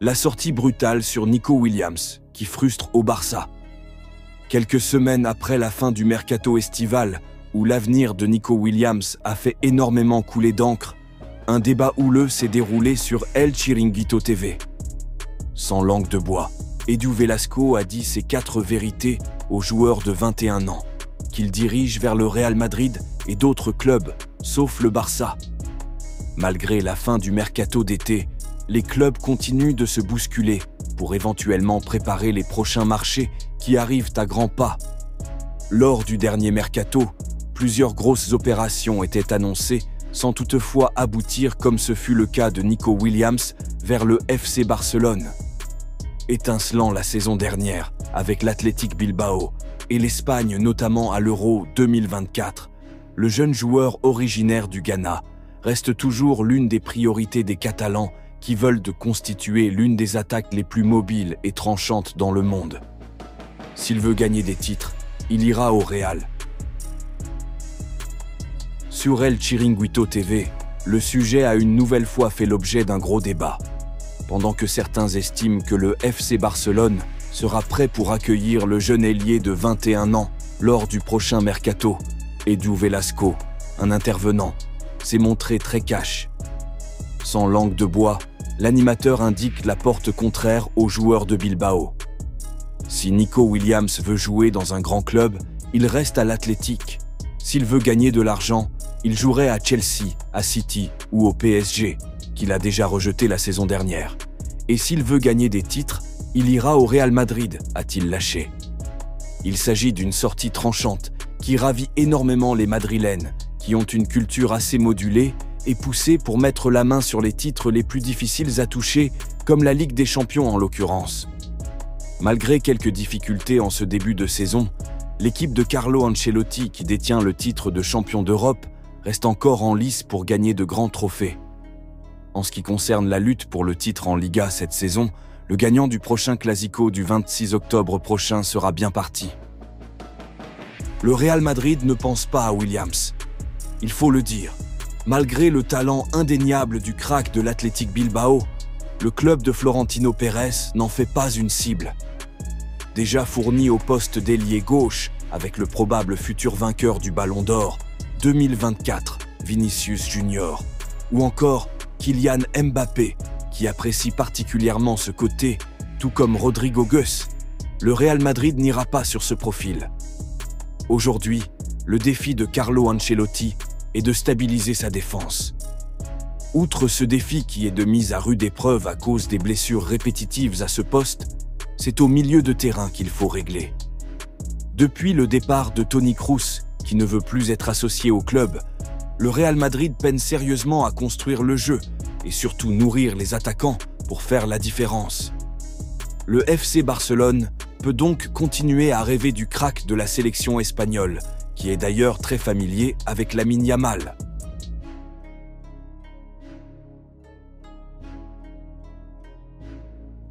La sortie brutale sur Nico Williams, qui frustre au Barça. Quelques semaines après la fin du mercato estival, où l'avenir de Nico Williams a fait énormément couler d'encre, un débat houleux s'est déroulé sur El Chiringuito TV. Sans langue de bois, Edu Velasco a dit ses 4 vérités au joueur de 21 ans, qu'il dirige vers le Real Madrid et d'autres clubs, sauf le Barça. Malgré la fin du mercato d'été, les clubs continuent de se bousculer pour éventuellement préparer les prochains marchés qui arrivent à grands pas. Lors du dernier mercato, plusieurs grosses opérations étaient annoncées sans toutefois aboutir comme ce fut le cas de Nico Williams vers le FC Barcelone. Étincelant la saison dernière avec l'Athletic Bilbao et l'Espagne notamment à l'Euro 2024, le jeune joueur originaire du Ghana reste toujours l'une des priorités des Catalans qui veulent de constituer l'une des attaques les plus mobiles et tranchantes dans le monde. S'il veut gagner des titres, il ira au Real. Sur El Chiringuito TV, le sujet a une nouvelle fois fait l'objet d'un gros débat. Pendant que certains estiment que le FC Barcelone sera prêt pour accueillir le jeune ailier de 21 ans lors du prochain mercato, Edu Velasco, un intervenant, s'est montré très cash. Sans langue de bois, l'animateur indique la porte contraire aux joueurs de Bilbao. Si Nico Williams veut jouer dans un grand club, il reste à l'Athletic. S'il veut gagner de l'argent, il jouerait à Chelsea, à City ou au PSG, qu'il a déjà rejeté la saison dernière. Et s'il veut gagner des titres, il ira au Real Madrid, a-t-il lâché. Il s'agit d'une sortie tranchante qui ravit énormément les Madrilènes, qui ont une culture assez modulée et poussée pour mettre la main sur les titres les plus difficiles à toucher, comme la Ligue des Champions en l'occurrence. Malgré quelques difficultés en ce début de saison, l'équipe de Carlo Ancelotti, qui détient le titre de champion d'Europe, reste encore en lice pour gagner de grands trophées. En ce qui concerne la lutte pour le titre en Liga cette saison, le gagnant du prochain Clasico du 26 octobre prochain sera bien parti. Le Real Madrid ne pense pas à Williams. Il faut le dire, malgré le talent indéniable du crack de l'Athletic Bilbao, le club de Florentino Pérez n'en fait pas une cible. Déjà fourni au poste d'ailier gauche avec le probable futur vainqueur du Ballon d'Or 2024, Vinicius Junior, ou encore Kylian Mbappé, qui apprécie particulièrement ce côté, tout comme Rodrigo Gus, le Real Madrid n'ira pas sur ce profil. Aujourd'hui, le défi de Carlo Ancelotti est de stabiliser sa défense. Outre ce défi qui est de mise à rude épreuve à cause des blessures répétitives à ce poste, c'est au milieu de terrain qu'il faut régler. Depuis le départ de Toni Kroos, qui ne veut plus être associé au club, le Real Madrid peine sérieusement à construire le jeu et surtout nourrir les attaquants pour faire la différence. Le FC Barcelone peut donc continuer à rêver du crack de la sélection espagnole, qui est d'ailleurs très familier avec Lamine Yamal.